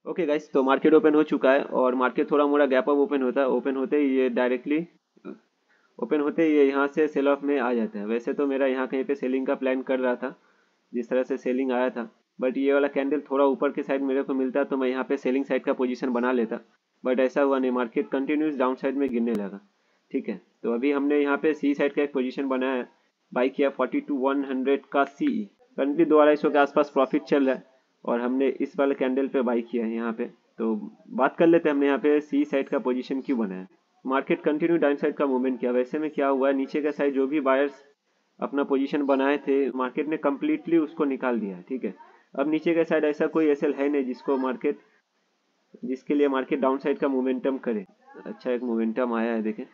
Okay guys, तो market open हो चुका है और मार्केट थोड़ा मोड़ा गैप अप ओपन होता है। ओपन होते ही ये डायरेक्टली ओपन होते ही ये यहाँ से सेल ऑफ में आ जाता है। वैसे तो मेरा यहाँ कहीं पे सेलिंग का प्लान कर रहा था, जिस तरह से सेलिंग आया था, बट ये वाला कैंडल थोड़ा ऊपर के साइड मेरे को मिलता तो मैं यहाँ पे सेलिंग साइड का पोजीशन बना लेता, बट ऐसा हुआ नहीं। मार्केट कंटिन्यूस डाउन साइड में गिरने लगा। ठीक है, तो अभी हमने यहाँ पे सी साइड का एक पोजीशन बनाया है, बाई किया 42,100 का सी। करंटली 2,250 के आसपास प्रॉफिट चल रहा है और हमने इस वाले कैंडल पे बाई किया है यहाँ पे। तो बात कर लेते हैं हमने यहाँ पे सी साइड का पोजीशन क्यों बनाया। मार्केट कंटिन्यू डाउन साइड का मूवमेंट किया। वैसे में क्या हुआ, नीचे का साइड जो भी बायर्स अपना पोजीशन बनाए थे, मार्केट ने कम्प्लीटली उसको निकाल दिया है। ठीक है, अब नीचे का साइड ऐसा कोई एसएल है नहीं जिसके लिए मार्केट डाउन साइड का मोमेंटम करे। अच्छा एक मोमेंटम आया है, देखें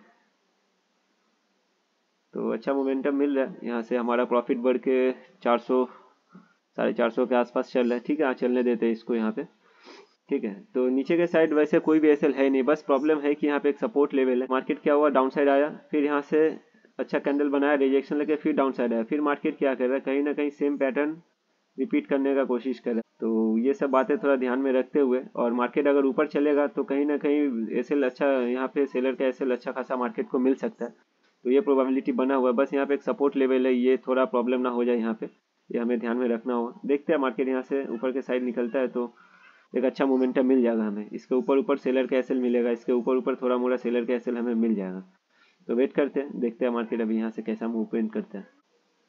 तो अच्छा मोमेंटम मिल रहा है। यहाँ से हमारा प्रॉफिट बढ़ के 400 450 के आसपास चल रहा है। ठीक है, हाँ चलने देते हैं इसको यहाँ पे। ठीक है, तो नीचे के साइड वैसे कोई भी एसएल है नहीं, बस प्रॉब्लम है कि यहाँ पे एक सपोर्ट लेवल है। मार्केट क्या हुआ, डाउन साइड आया, फिर यहाँ से अच्छा कैंडल बनाया, रिजेक्शन लेके फिर डाउन साइड आया। फिर मार्केट क्या कर रहा है, कहीं ना कहीं सेम पैटर्न रिपीट करने का कोशिश कर रहा है। तो ये सब बातें थोड़ा ध्यान में रखते हुए, और मार्केट अगर ऊपर चलेगा तो कहीं ना कहीं एसएल अच्छा, यहाँ पे सेलर का एसएल अच्छा खासा मार्केट को मिल सकता है। तो ये प्रोबेबिलिटी बना हुआ है। बस यहाँ पे एक सपोर्ट लेवल है, ये थोड़ा प्रॉब्लम ना हो जाए यहाँ पे, ये हमें ध्यान में रखना होगा। देखते हैं मार्केट यहाँ से ऊपर के साइड निकलता है तो एक अच्छा मोमेंटम मिल जाएगा हमें। इसके ऊपर ऊपर सेलर का एसएल मिलेगा, इसके ऊपर ऊपर थोड़ा मोड़ा सेलर का एसएल हमें मिल जाएगा। तो वेट करते हैं, देखते हैं मार्केट अभी यहाँ से कैसा मूवमेंट करता है।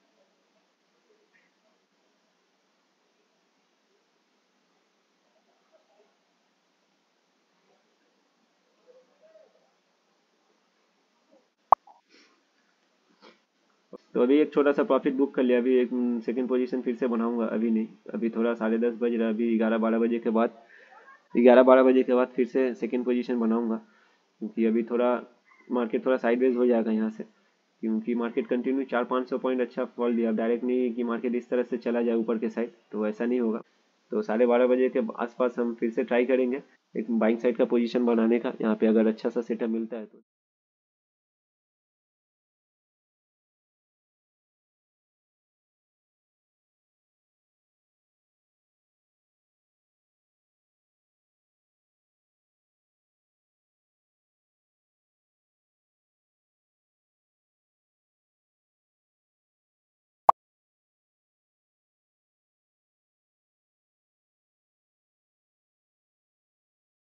तो अभी एक छोटा सा प्रॉफिट बुक कर लिया। अभी एक सेकंड पोजीशन फिर से बनाऊंगा, अभी नहीं। अभी थोड़ा 10:30 बज रहा है, अभी 11-12 बजे के बाद फिर से सेकंड पोजीशन बनाऊंगा, क्योंकि अभी थोड़ा मार्केट थोड़ा साइडवेज हो जाएगा यहाँ से। क्योंकि मार्केट कंटिन्यू 400-500 पॉइंट अच्छा फॉल दिया। डायरेक्ट नहीं कि मार्केट इस तरह से चला जाए ऊपर के साइड, तो ऐसा नहीं होगा। तो 12:30 बजे के आसपास हम फिर से ट्राई करेंगे एक बाइंग साइड का पोजीशन बनाने का, यहाँ पे अगर अच्छा सा सेटअप मिलता है तो।